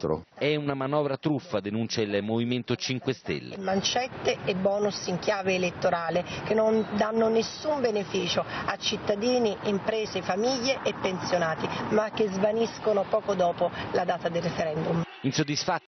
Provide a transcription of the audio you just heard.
2024. È una manovra truffa, denuncia il Movimento 5 Stelle. Mancette e bonus in chiave elettorale che non danno nessun beneficio a cittadini, imprese, famiglie e pensionati, ma che svaniscono poco dopo la data del referendum. Insoddisfatti